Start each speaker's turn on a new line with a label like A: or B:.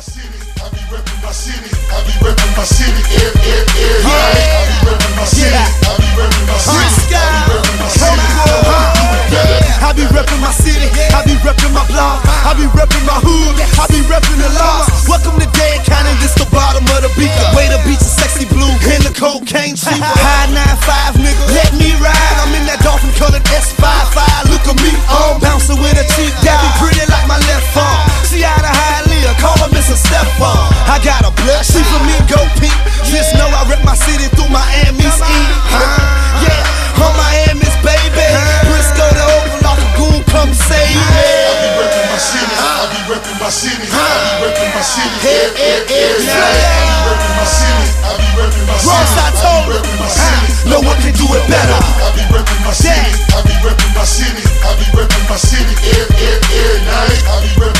A: city, I be reppin' my city, I be reppin' my city, every night. I be reppin' my city, I be reppin' my city, I be reppin' my city.
B: I be reppin' my city, I be reppin' my block, I be reppin' my hood, I be reppin' the laws. Welcome to Dade County, this the bottom of the beat. The way the beach is sexy blue, and the cocaine cheap. High 9-5 nigga, let me ride. I'm in that dolphin colored S55. Look at me, I'm bouncing with a cheap guy. Be pretty like my left arm. She out of Hialeah, call her Mr. Stefan. I got a blood, she for me, go peep. Just know I rep my city through Miami's E. Yeah, I'm Miami's baby. Briscoe the Overlock, a goon, come save me.
A: I be reppin' my city, I be reppin' my city, I be reppin' my city, every night. I be reppin' my city, I be reppin' my city, I be reppin' my city.
B: No one can do it better.
A: I be reppin' my city, I be reppin' my city, I be reppin' my city, every night. I be reppin'